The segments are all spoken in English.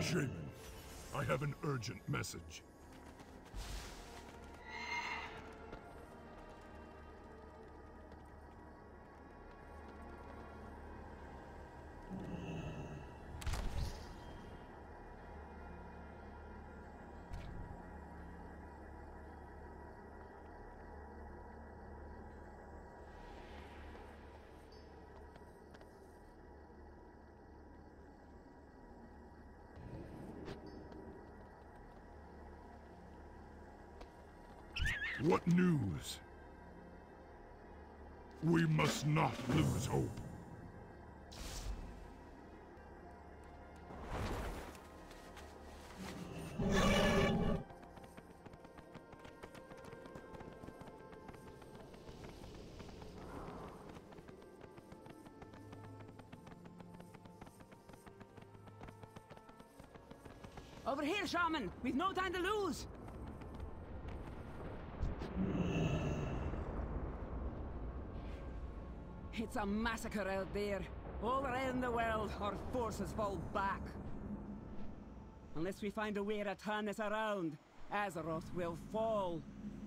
Shaman, I have an urgent message. What news? We must not lose hope. Over here, Shaman! We've no time to lose! It's a massacre out there. All around the world, our forces fall back. Unless we find a way to turn this around, Azeroth will fall.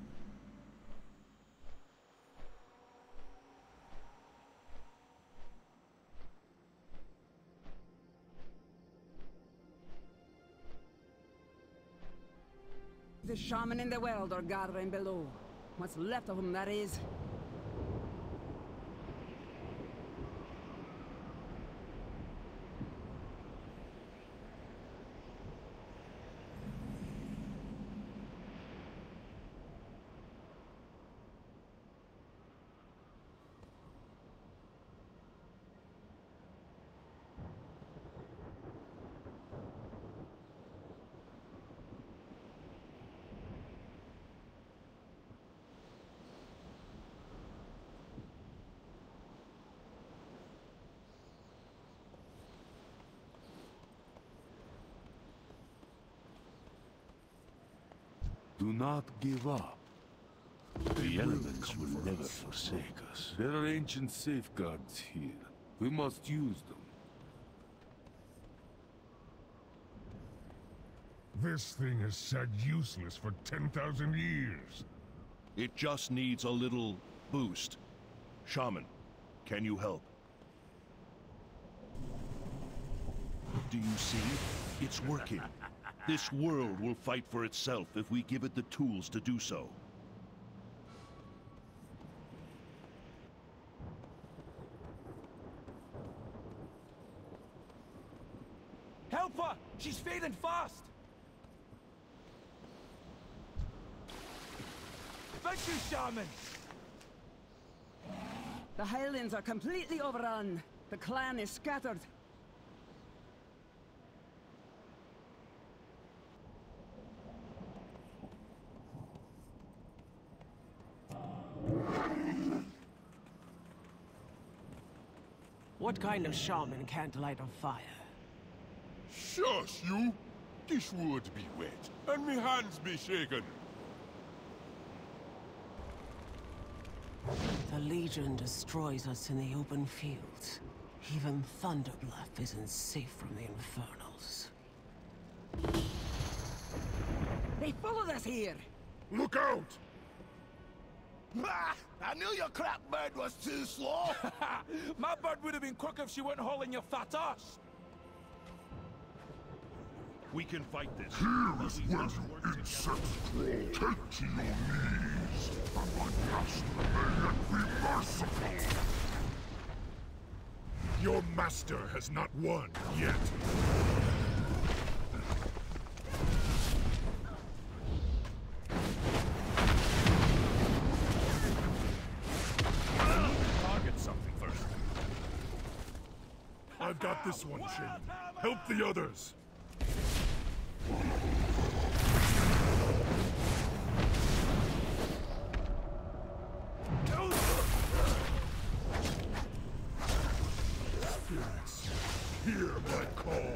The shaman in the world are gathering below. What's left of them, that is. Do not give up. The elements will never forsake us. There are ancient safeguards here. We must use them. This thing has sat useless for 10,000 years. It just needs a little boost. Shaman, can you help? Do you see? It's working. This world will fight for itself if we give it the tools to do so. Help her! She's fading fast! Thank you, Shaman! The Highlands are completely overrun. The clan is scattered. What kind of shaman can't light a fire? Shush, you! This wood be wet, and me hands be shaken. The Legion destroys us in the open fields. Even Thunderbluff isn't safe from the Infernals. They followed us here! Look out! Ah, I knew your crap bird was too slow. My bird would have been quick if she weren't hauling your fat ass. We can fight this. Here is where you insects crawl. Take to your knees, and my master may yet be merciful. Your master has not won yet. Target something first. I've got this one, Shaman. Help the others. Spirits, hear my call.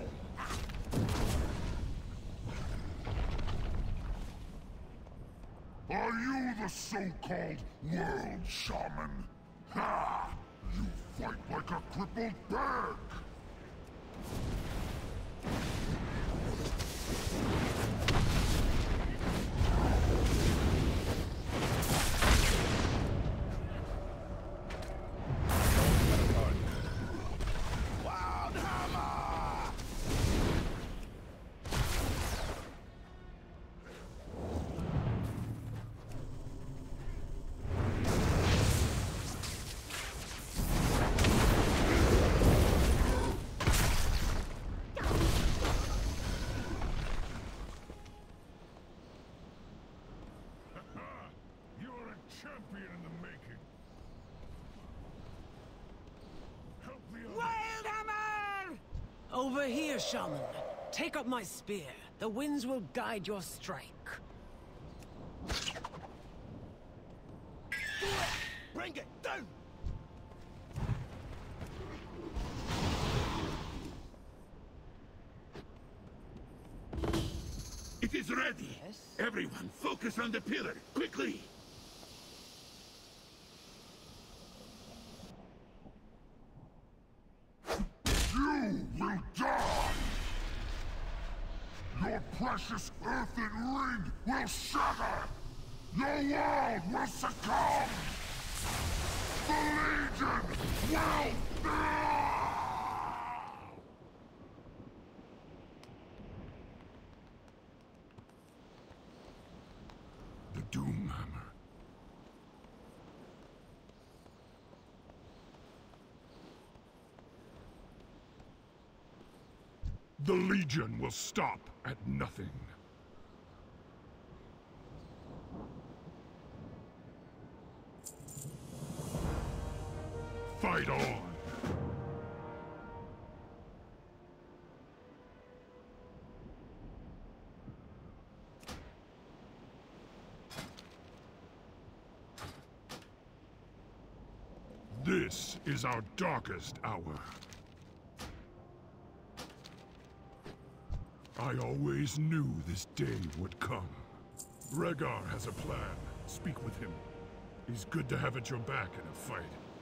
Are you the so-called World Shaman? Ha! You fight like a crippled bird! Champion in the making. Help the other. Wildhammer! Over here, Shaman. Take up my spear. The winds will guide your strike. Bring it down! It is ready. Yes? Everyone, focus on the pillar, quickly! You will die! Your precious earthen ring will shatter! Your world will succumb! The Legion will... The Doomhammer. The Legion will stop at nothing. Fight on! This is our darkest hour. I always knew this day would come. Rhaegar has a plan. Speak with him. He's good to have at your back in a fight.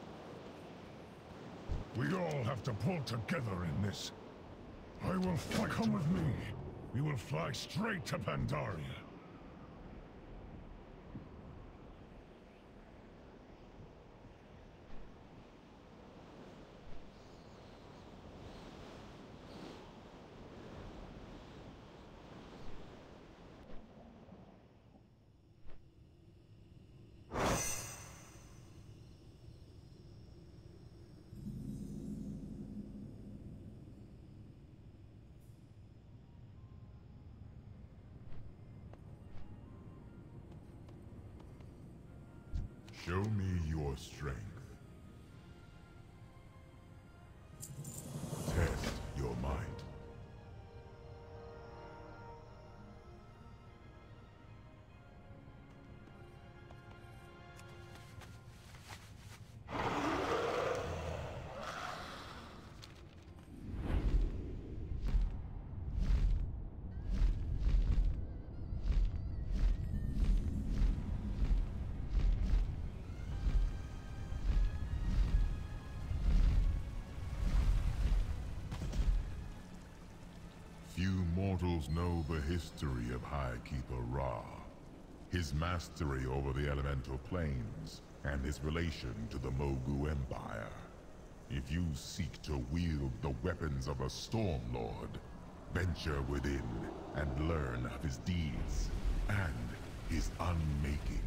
We all have to pull together in this. I will fight. Come with me. We will fly straight to Pandaria. Show me your strength. Test your might. Few mortals know the history of High Keeper Ra, his mastery over the elemental planes, and his relation to the Mogu Empire. If you seek to wield the weapons of a Stormlord, venture within and learn of his deeds and his unmaking.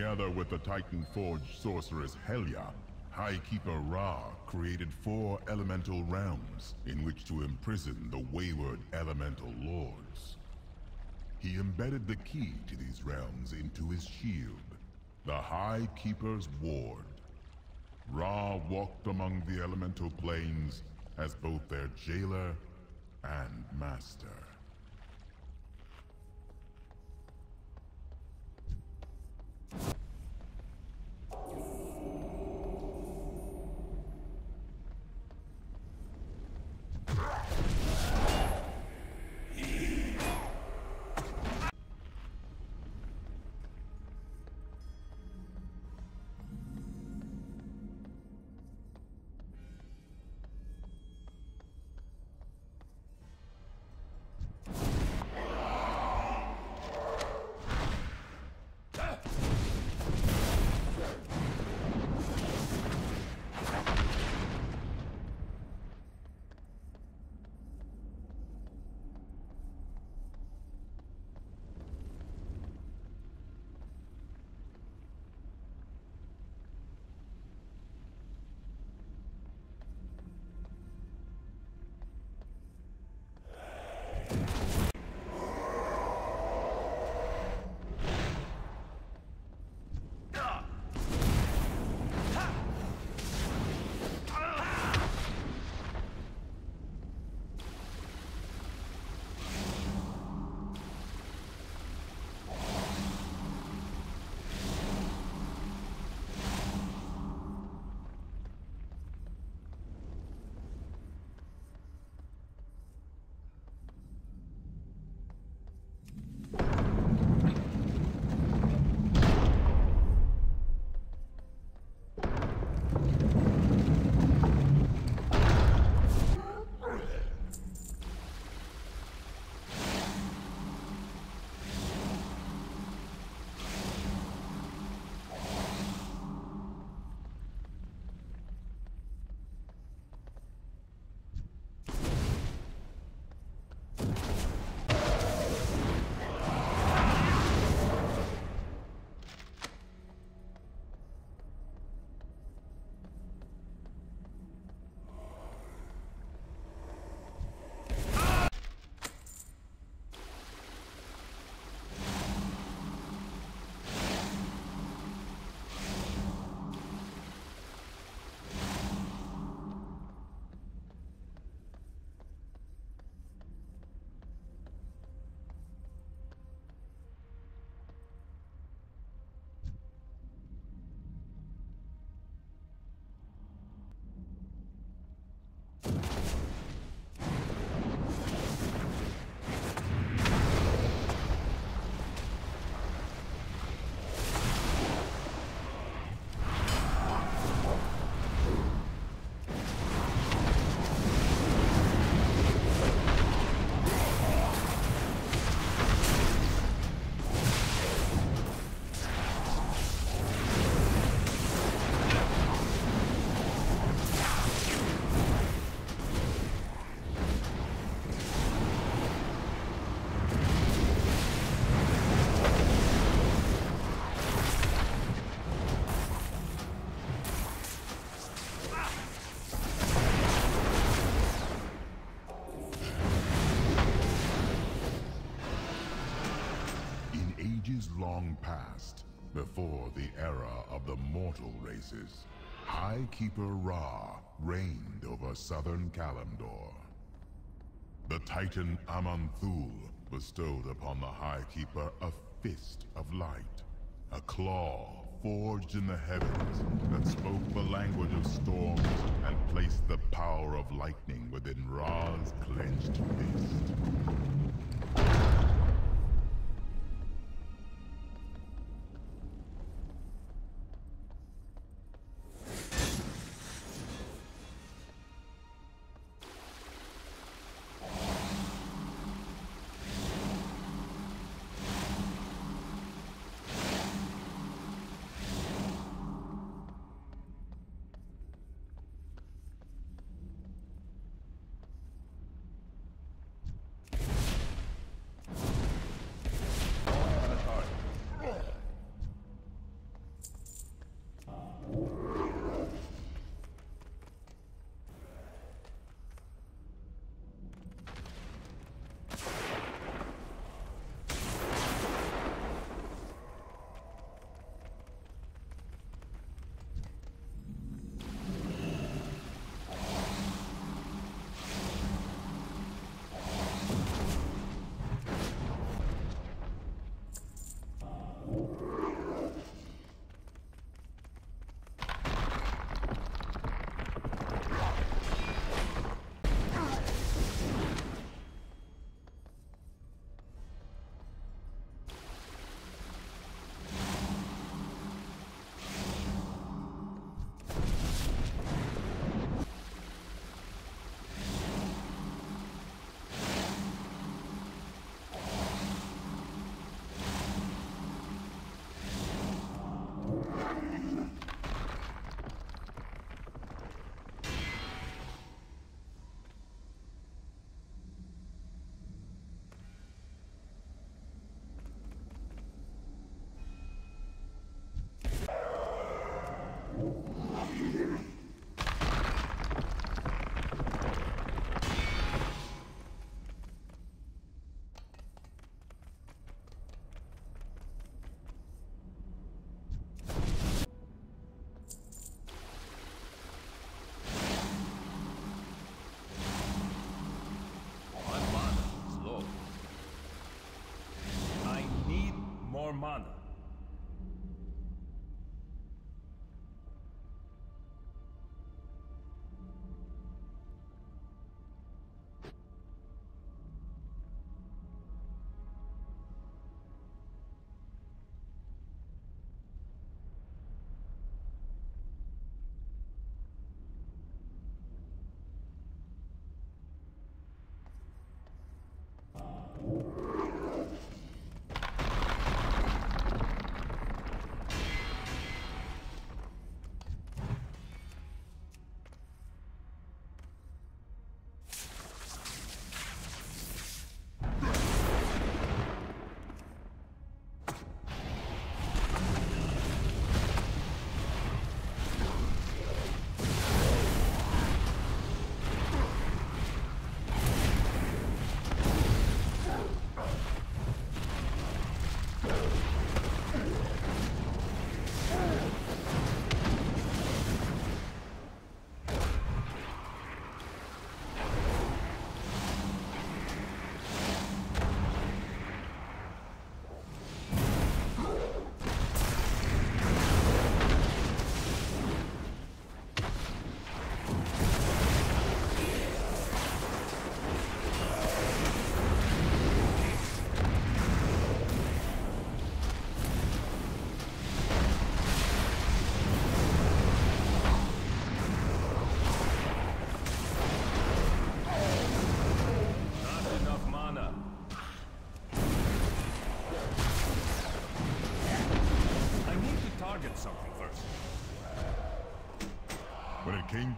Together with the Titan-forged sorceress Helia, Highkeeper Ra created 4 elemental realms in which to imprison the wayward elemental lords. He embedded the key to these realms into his shield, the High Keeper's Ward. Ra walked among the elemental planes as both their jailer and master. Long past, before the era of the mortal races, Highkeeper Ra reigned over southern Kalimdor. The Titan Aman'Thul bestowed upon the Highkeeper a fist of light, a claw forged in the heavens that spoke the language of storms and placed the power of lightning within Ra's clenched fist.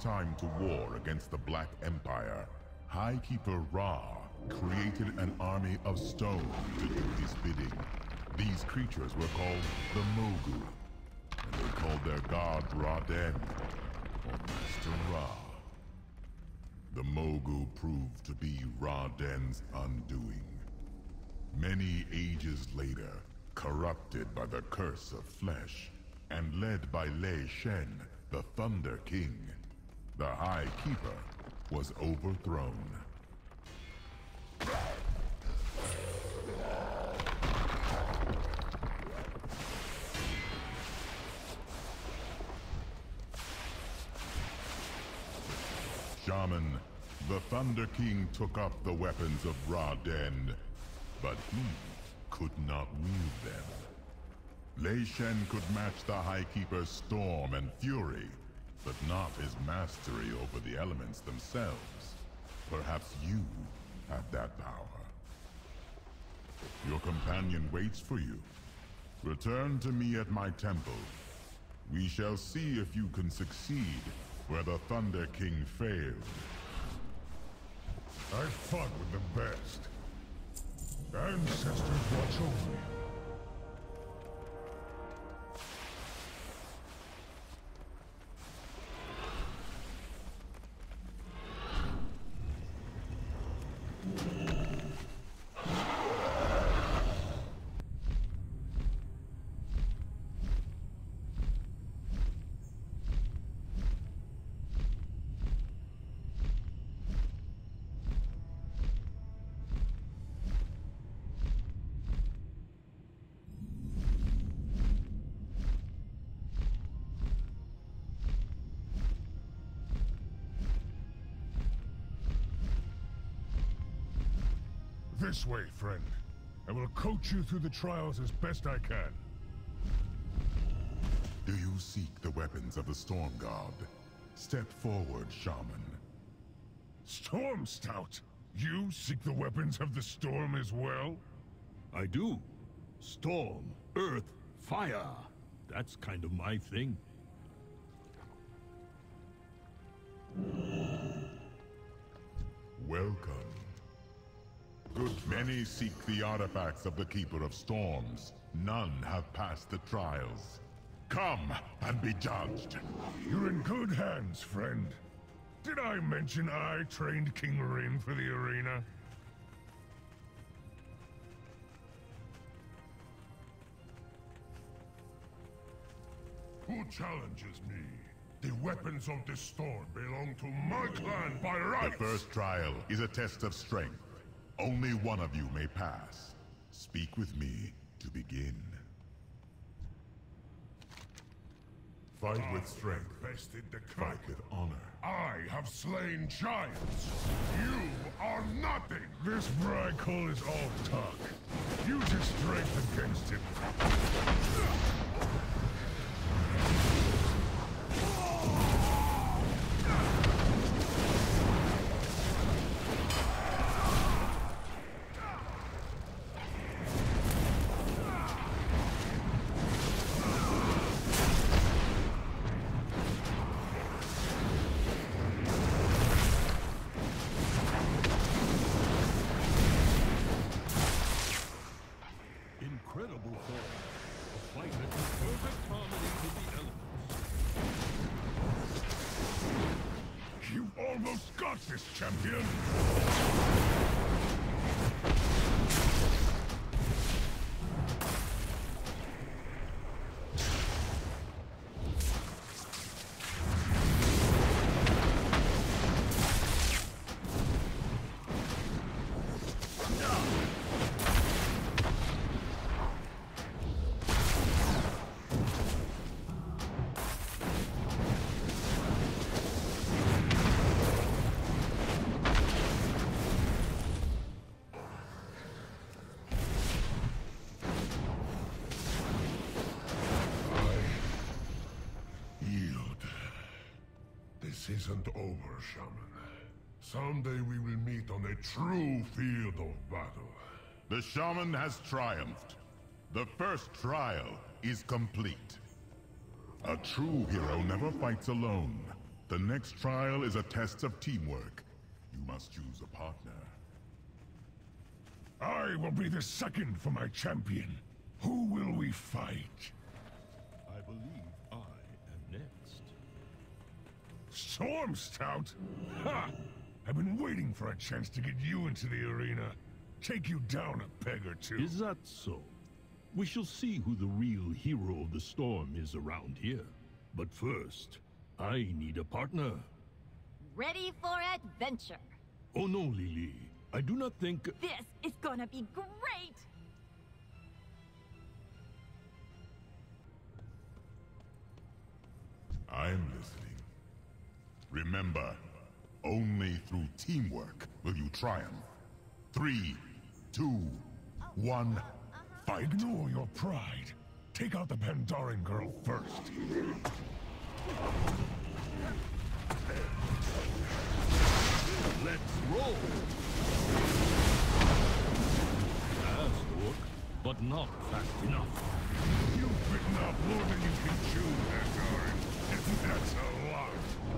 time to war against the Black Empire, Highkeeper Ra created an army of stone to do his bidding. These creatures were called the Mogu, and they called their god Ra-Den, or Master Ra. The Mogu proved to be Ra-Den's undoing. Many ages later, corrupted by the curse of flesh, and led by Lei Shen, the Thunder King, the High Keeper was overthrown. Shaman, the Thunder King took up the weapons of Ra-Den, but he could not wield them. Lei Shen could match the High Keeper's storm and fury, but not his mastery over the elements themselves. Perhaps you have that power. Your companion waits for you. Return to me at my temple. We shall see if you can succeed where the Thunder King failed. I fought with the best. Ancestors watch over me. This way, friend. I will coach you through the trials as best I can. Do you seek the weapons of the Storm God? Step forward, Shaman. Storm Stout! You seek the weapons of the storm as well? I do. Storm, earth, fire. That's kind of my thing. Welcome. Many seek the artifacts of the Keeper of Storms. None have passed the trials. Come and be judged. You're in good hands, friend. Did I mention I trained King Rin for the arena? Who challenges me? The weapons of the storm belong to my clan by right! The first trial is a test of strength. Only one of you may pass. Speak with me to begin. Fight with strength. Fight with honor. I have slain giants. You are nothing. This brag call is all talk. Use his strength against him. Almost got this, champion! This isn't over, Shaman. Someday we will meet on a true field of battle. The Shaman has triumphed. The first trial is complete. A true hero never fights alone. The next trial is a test of teamwork. You must choose a partner. I will be the second for my champion. Who will we fight? I believe I am next. Storm Stout? Ha! I've been waiting for a chance to get you into the arena. Take you down a peg or two. Is that so? We shall see who the real hero of the storm is around here. But first, I need a partner. Ready for adventure. Oh no, Lily. I do not think... This is gonna be great! I'm listening. Remember, only through teamwork will you triumph. 3, 2, 1, fight! Ignore your pride. Take out the Pandaran girl first. Let's roll! Fast work, but not fast enough. You've bitten off more than you can chew, Pandaran. And that's a lot.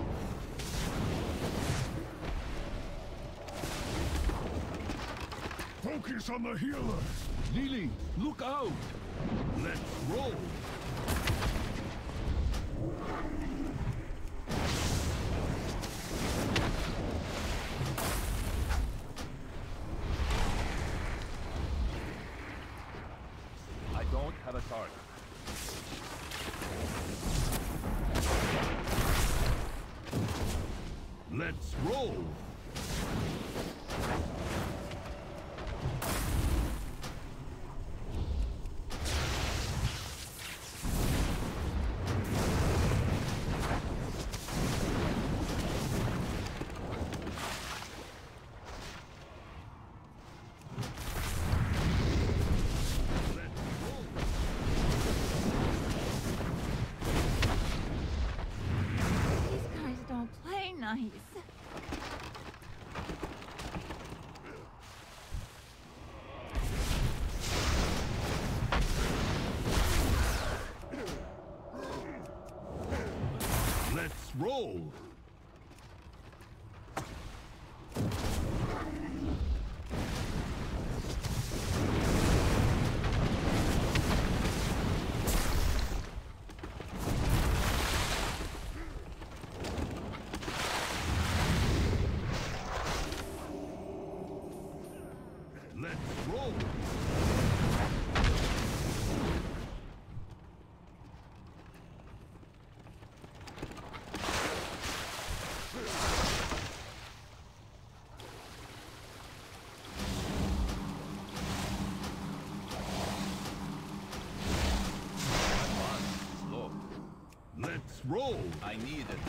Focus on the healer. Lily, look out! Let's roll! I don't have a target. Let's roll! These guys don't play nice. Let's roll! Let's roll! Slow. Let's roll! I need it.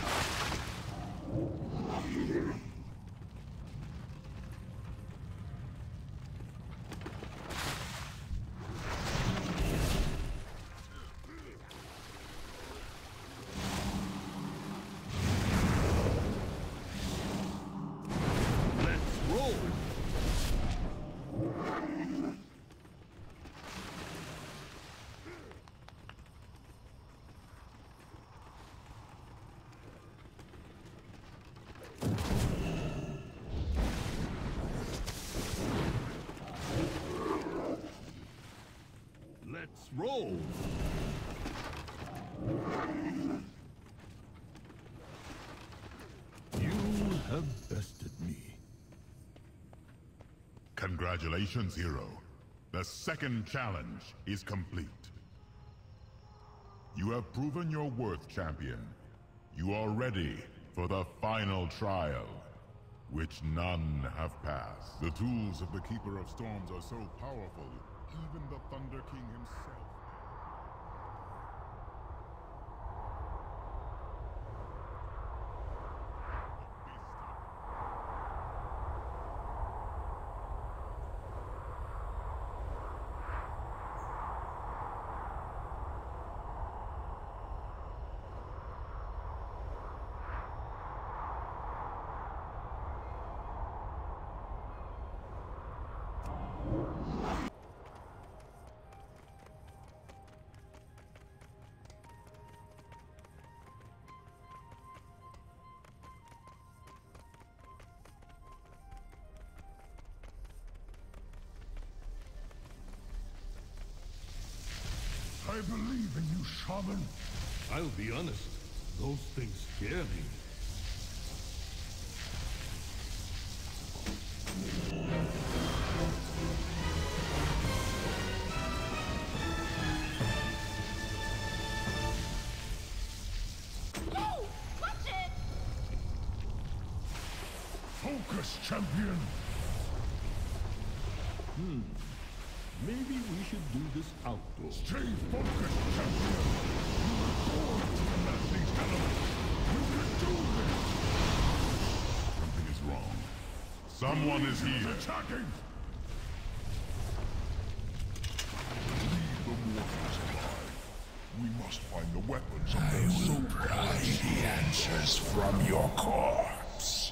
Let's roll! Let's roll! You have bested me. Congratulations, hero. The second challenge is complete. You have proven your worth, champion. You are ready for the final trial, which none have passed. The tools of the Keeper of Storms are so powerful, even the Thunder King himself. I believe in you, Shaman. I'll be honest, those things scare me. Oh! Watch it! Focus, champion! Maybe we should do this outdoors. Stay focused, champion! You were born to command these elements! You can do this! Something is wrong. Someone is here. Attacking! Leave the mortals alive. We must find the weapons of their soul. Pry the answers from your corpse.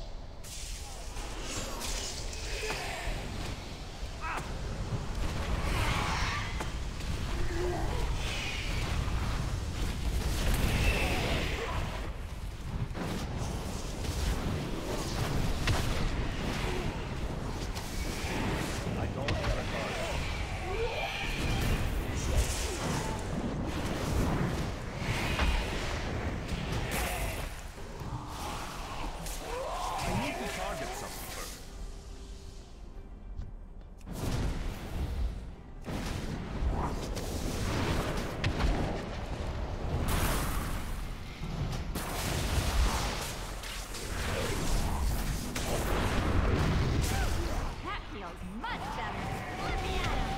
That feels much better. Let me at him.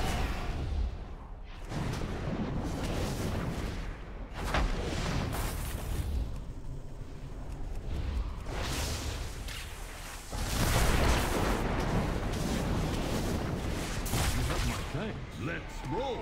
You have my thanks. Let's roll!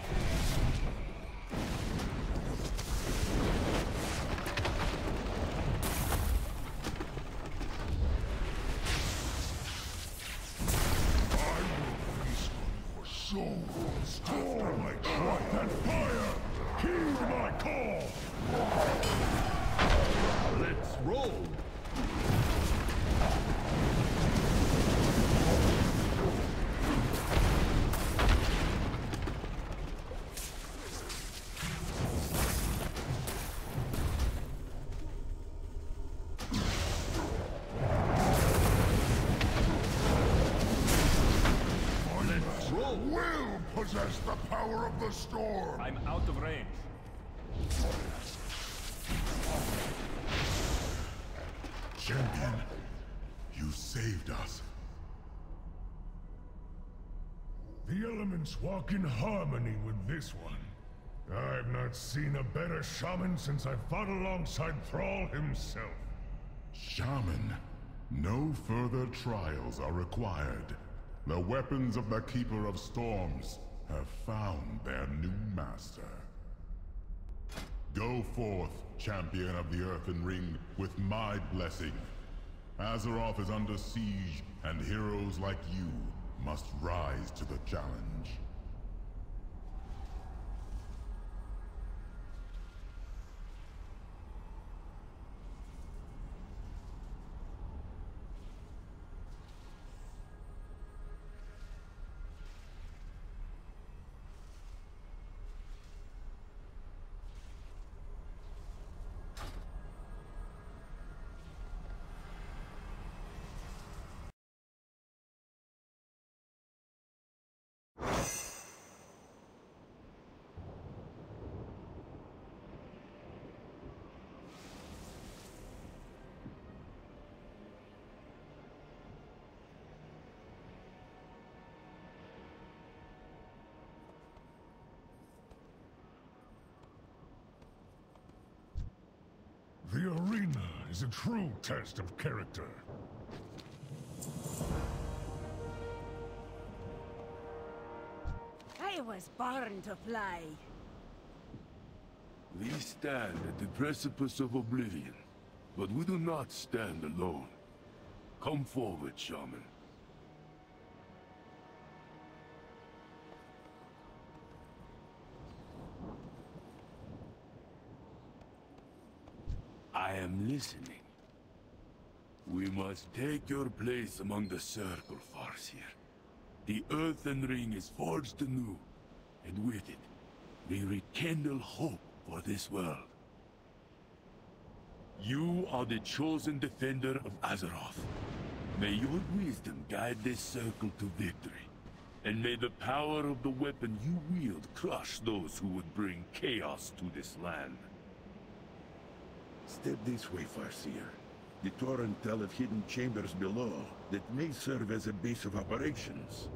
Soul, storm, I try that fire! Heed my call! Let's roll! Will possess the power of the storm! I'm out of range. Champion, you saved us. The elements walk in harmony with this one. I've not seen a better shaman since I fought alongside Thrall himself. Shaman, no further trials are required. The weapons of the Keeper of Storms have found their new master. Go forth, champion of the Earthen Ring, with my blessing. Azeroth is under siege, and heroes like you must rise to the challenge. The arena is a true test of character. I was born to fly. We stand at the precipice of oblivion, but we do not stand alone. Come forward, Shaman. I am listening. We must take your place among the Circle, Farseer. The Earthen Ring is forged anew, and with it, We rekindle hope for this world. You are the chosen defender of Azeroth. May your wisdom guide this circle to victory. And may the power of the weapon you wield crush those who would bring chaos to this land. Step this way, Farseer. The Torrent tell of hidden chambers below that may serve as a base of operations.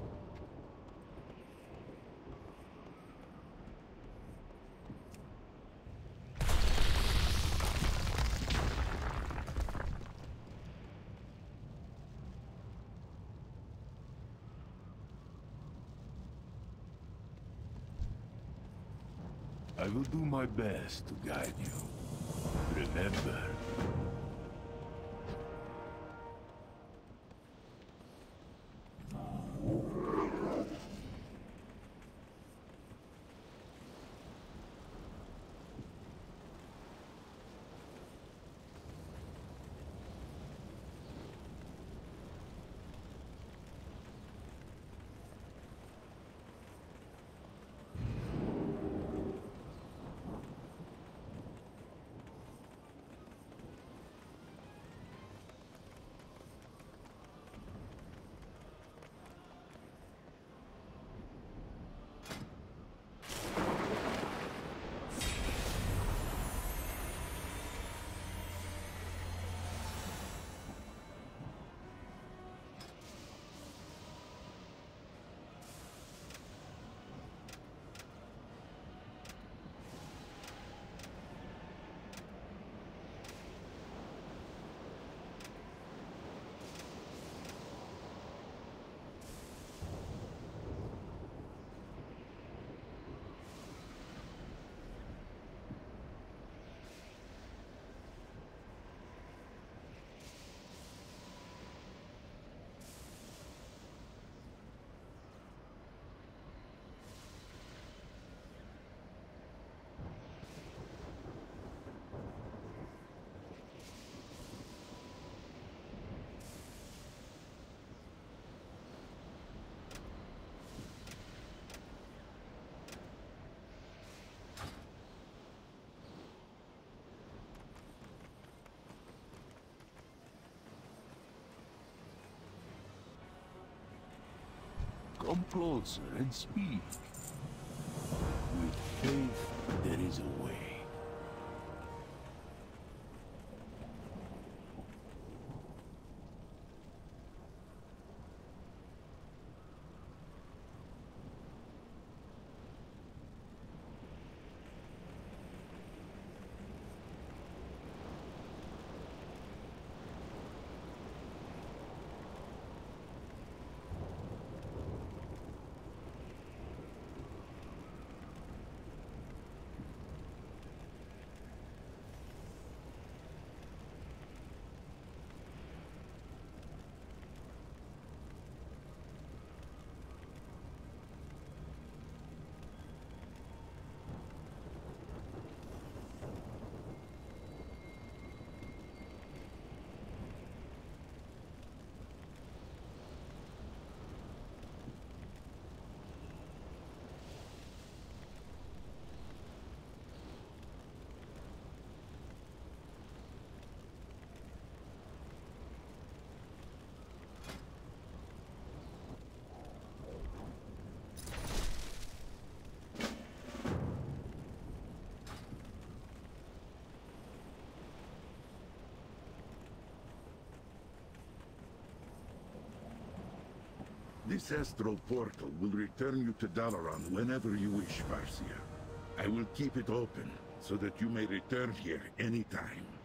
I will do my best to guide you. Remember. Come closer and speak. With faith, there is a way. This astral portal will return you to Dalaran whenever you wish, Farseer. I will keep it open, so that you may return here anytime.